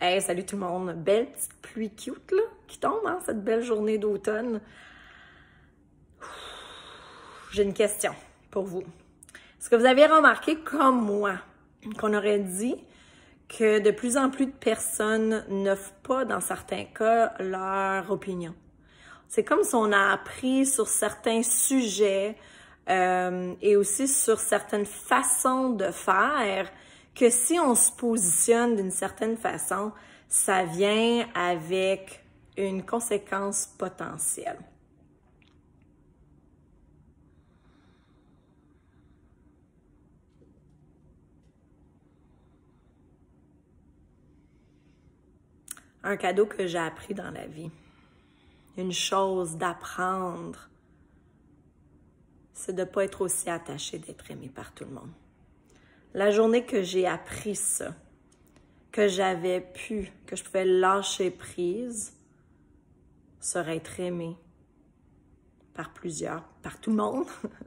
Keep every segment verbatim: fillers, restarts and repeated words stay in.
Hey, salut tout le monde! Belle petite pluie cute là, qui tombe, hein, cette belle journée d'automne. J'ai une question pour vous. Est-ce que vous avez remarqué, comme moi, qu'on aurait dit que de plus en plus de personnes n'offrent pas, dans certains cas, leur opinion? C'est comme si on a appris sur certains sujets euh, et aussi sur certaines façons de faire que si on se positionne d'une certaine façon, ça vient avec une conséquence potentielle. Un cadeau que j'ai appris dans la vie, une chose d'apprendre, c'est de ne pas être aussi attaché d'être aimé par tout le monde. La journée que j'ai appris ça, que j'avais pu, que je pouvais lâcher prise, serait être aimé par plusieurs, par tout le monde,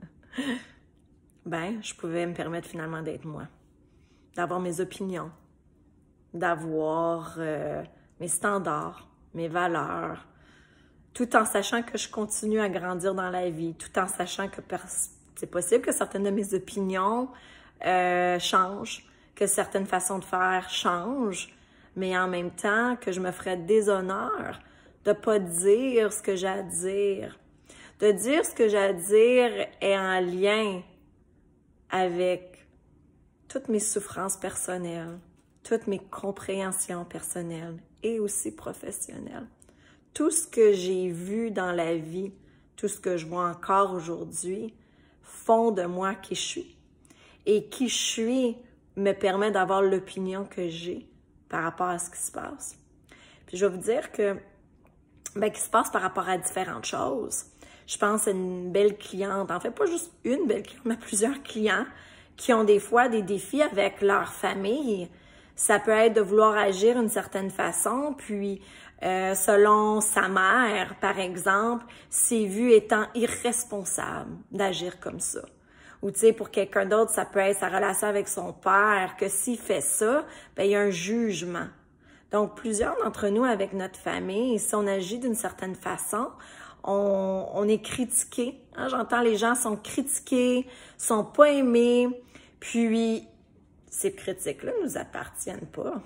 ben, je pouvais me permettre finalement d'être moi, d'avoir mes opinions, d'avoir euh, mes standards, mes valeurs, tout en sachant que je continue à grandir dans la vie, tout en sachant que c'est possible que certaines de mes opinions euh, changent, que certaines façons de faire changent, mais en même temps que je me ferais déshonneur de pas dire ce que j'ai à dire. De dire ce que j'ai à dire est en lien avec toutes mes souffrances personnelles, toutes mes compréhensions personnelles et aussi professionnelles. Tout ce que j'ai vu dans la vie, tout ce que je vois encore aujourd'hui, font de moi qui je suis. Et qui je suis me permet d'avoir l'opinion que j'ai par rapport à ce qui se passe. Puis je vais vous dire que, ben, qui se passe par rapport à différentes choses. Je pense à une belle cliente, en fait pas juste une belle cliente, mais plusieurs clients qui ont des fois des défis avec leur famille. Ça peut être de vouloir agir d'une certaine façon, puis euh, selon sa mère, par exemple, c'est vu étant irresponsable d'agir comme ça. Ou tu sais, pour quelqu'un d'autre, ça peut être sa relation avec son père, que s'il fait ça, ben il y a un jugement. Donc, plusieurs d'entre nous, avec notre famille, si on agit d'une certaine façon, on, on est critiqué. Hein? J'entends les gens sont critiqués, sont pas aimés, puis ces critiques-là ne nous appartiennent pas.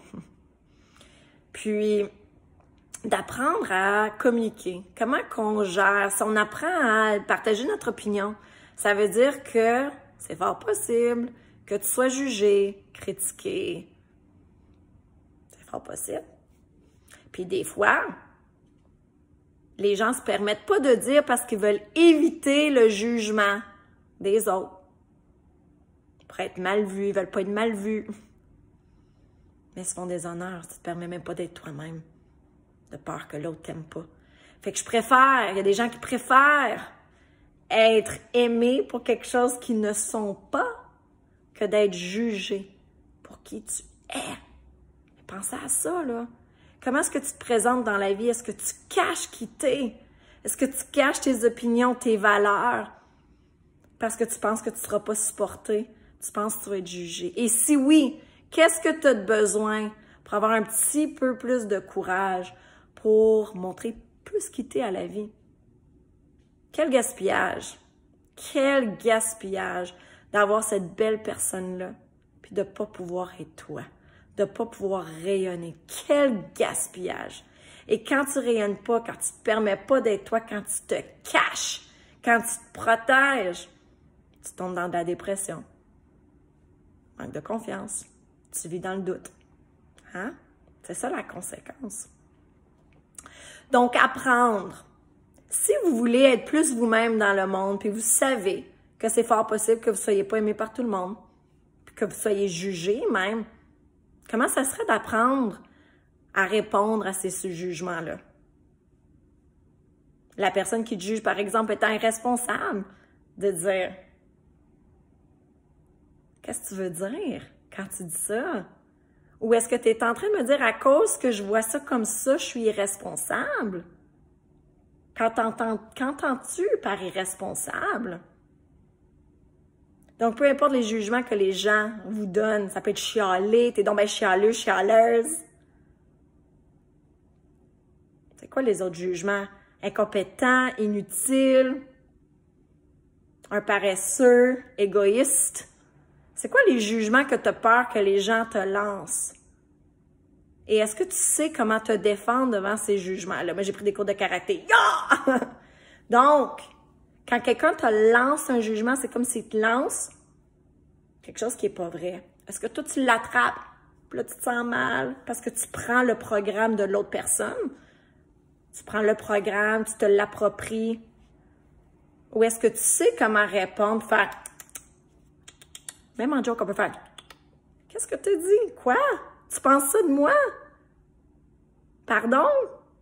Puis, d'apprendre à communiquer. Comment qu'on gère? Si on apprend à partager notre opinion, ça veut dire que c'est fort possible que tu sois jugé, critiqué. C'est fort possible. Puis des fois, les gens se permettent pas de dire parce qu'ils veulent éviter le jugement des autres. Pour être mal vus, ils veulent pas être mal vus. Mais ils se font des honneurs, ça te permet même pas d'être toi-même, de peur que l'autre t'aime pas. Fait que je préfère, il y a des gens qui préfèrent être aimés pour quelque chose qu'ils ne sont pas que d'être jugés pour qui tu es. Pensez à ça, là. Comment est-ce que tu te présentes dans la vie? Est-ce que tu caches qui t'es? Est-ce que tu caches tes opinions, tes valeurs? Parce que tu penses que tu ne seras pas supporté? Tu penses que tu vas être jugé? Et si oui, qu'est-ce que tu as de besoin pour avoir un petit peu plus de courage pour montrer plus qui t'es à la vie? Quel gaspillage! Quel gaspillage d'avoir cette belle personne-là, puis de ne pas pouvoir être toi, de ne pas pouvoir rayonner. Quel gaspillage! Et quand tu ne rayonnes pas, quand tu ne te permets pas d'être toi, quand tu te caches, quand tu te protèges, tu tombes dans de la dépression. Manque de confiance. Tu vis dans le doute. Hein? C'est ça la conséquence. Donc, apprendre. Si vous voulez être plus vous-même dans le monde, puis vous savez que c'est fort possible que vous ne soyez pas aimé par tout le monde, puis que vous soyez jugé même, comment ça serait d'apprendre à répondre à ces jugements-là? La personne qui te juge, par exemple, étant irresponsable, de dire « Qu'est-ce que tu veux dire quand tu dis ça? » Ou est-ce que tu es en train de me dire « À cause que je vois ça comme ça, je suis irresponsable? » Qu'entends-tu par irresponsable? Donc, peu importe les jugements que les gens vous donnent, ça peut être chialé, t'es donc bien chialeuse, chialeuse. C'est quoi les autres jugements? Incompétent, inutile, un paresseux, égoïste. C'est quoi les jugements que tu as peur que les gens te lancent? Et est-ce que tu sais comment te défendre devant ces jugements-là? Moi, j'ai pris des cours de karaté. Yeah! Donc, quand quelqu'un te lance un jugement, c'est comme s'il te lance quelque chose qui n'est pas vrai. Est-ce que toi, tu l'attrapes? Puis là, tu te sens mal parce que tu prends le programme de l'autre personne. Tu prends le programme, tu te l'appropries. Ou est-ce que tu sais comment répondre, faire... Même en joke, on peut faire... Qu'est-ce que tu dis? Quoi? Tu penses ça de moi? Pardon?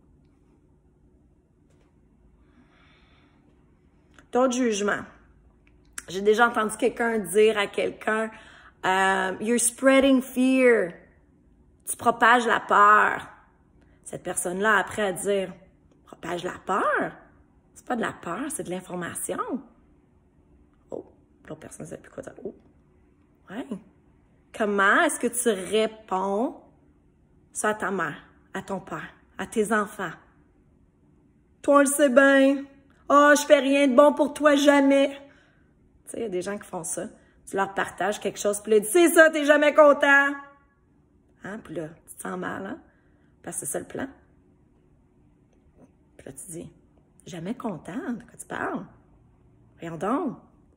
D'autres jugements. J'ai déjà entendu quelqu'un dire à quelqu'un euh, « You're spreading fear ». Tu propages la peur. Cette personne-là, après, à dire « Propage la peur? C'est pas de la peur, c'est de l'information. » Oh, l'autre personne ne sait plus quoi dire. Oh, ouais. Comment est-ce que tu réponds ça à ta mère, à ton père, à tes enfants? Toi, on le sait bien. Ah, oh, je fais rien de bon pour toi, jamais. Tu sais, il y a des gens qui font ça. Tu leur partages quelque chose, puis là, tu sais ça, t'es jamais content. Hein? Puis là, tu te sens mal, hein? Parce que c'est ça le plan. Puis là, tu dis, jamais content, de quoi tu parles? Voyons donc.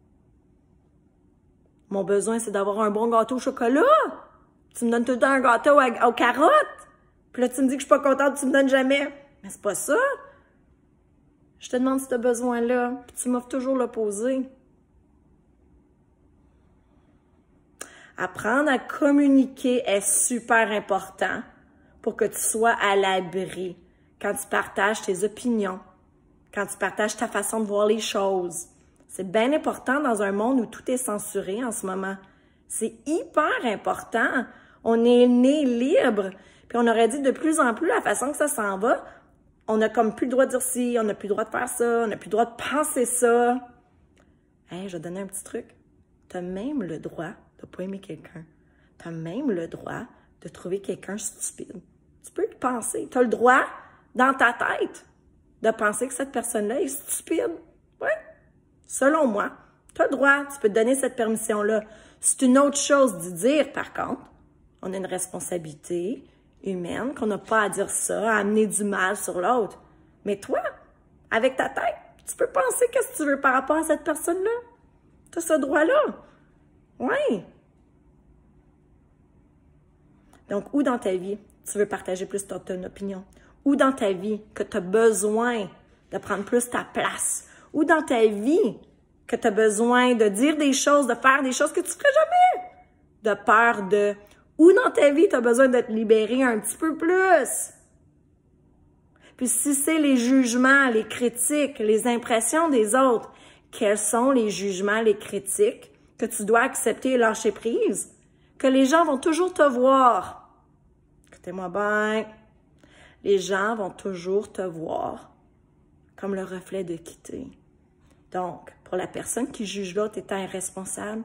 Mon besoin, c'est d'avoir un bon gâteau au chocolat. Tu me donnes tout le temps un gâteau aux carottes. Puis là, tu me dis que je suis pas contente, tu me donnes jamais. Mais c'est pas ça. Je te demande si tu as besoin-là, puis tu m'offres toujours l'opposé. Apprendre à communiquer est super important pour que tu sois à l'abri quand tu partages tes opinions, quand tu partages ta façon de voir les choses. C'est bien important dans un monde où tout est censuré en ce moment. C'est hyper important. On est né libre. Puis on aurait dit de plus en plus la façon que ça s'en va. On n'a comme plus le droit de dire ci, on n'a plus le droit de faire ça, on n'a plus le droit de penser ça. Hey, je vais te donner un petit truc. Tu as même le droit de ne pas aimer quelqu'un. Tu as même le droit de trouver quelqu'un stupide. Tu peux le penser. Tu as le droit, dans ta tête, de penser que cette personne-là est stupide. Oui. Selon moi, tu as le droit, tu peux te donner cette permission-là. C'est une autre chose d'y dire, par contre. On a une responsabilité humaine, qu'on n'a pas à dire ça, à amener du mal sur l'autre. Mais toi, avec ta tête, tu peux penser qu'est-ce que tu veux par rapport à cette personne-là. Tu as ce droit-là. Oui. Donc, où dans ta vie, tu veux partager plus ton, ton opinion? Où dans ta vie que tu as besoin de prendre plus ta place? Où dans ta vie que tu as besoin de dire des choses, de faire des choses que tu ne ferais jamais? De peur de... Où dans ta vie tu as besoin de te libérer un petit peu plus? Puis si c'est les jugements, les critiques, les impressions des autres, quels sont les jugements, les critiques que tu dois accepter et lâcher prise? Que les gens vont toujours te voir. Écoutez-moi bien. Les gens vont toujours te voir comme le reflet de qui t'es. Donc, pour la personne qui juge l'autre étant irresponsable,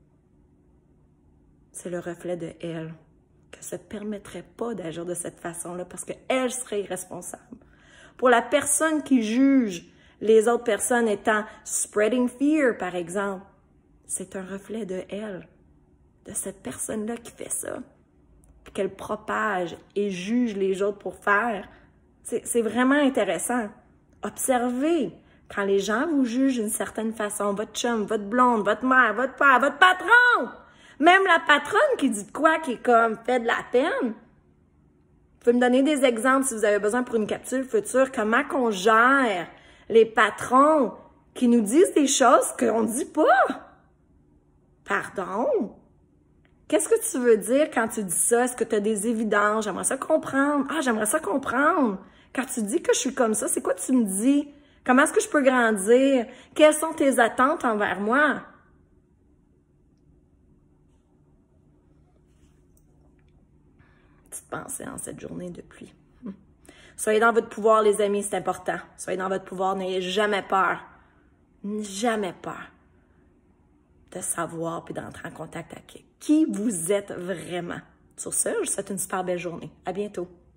c'est le reflet de elle, que ça ne permettrait pas d'agir de cette façon-là parce qu'elle serait irresponsable. Pour la personne qui juge les autres personnes étant spreading fear, par exemple, c'est un reflet de elle, de cette personne-là qui fait ça, puis qu'elle propage et juge les autres pour faire. C'est vraiment intéressant. Observez quand les gens vous jugent d'une certaine façon, votre chum, votre blonde, votre mère, votre père, votre patron, même la patronne qui dit de quoi, qui est comme fait de la peine. Vous pouvez me donner des exemples si vous avez besoin pour une capsule future, comment qu'on gère les patrons qui nous disent des choses qu'on ne dit pas. Pardon? Qu'est-ce que tu veux dire quand tu dis ça? Est-ce que tu as des évidences? J'aimerais ça comprendre. Ah, j'aimerais ça comprendre. Quand tu dis que je suis comme ça, c'est quoi tu me dis? Comment est-ce que je peux grandir? Quelles sont tes attentes envers moi? Petite pensée en cette journée de pluie. Hum. Soyez dans votre pouvoir, les amis, c'est important. Soyez dans votre pouvoir, n'ayez jamais peur. Jamais peur de savoir puis d'entrer en contact avec qui vous êtes vraiment. Sur ce, je vous souhaite une super belle journée. À bientôt.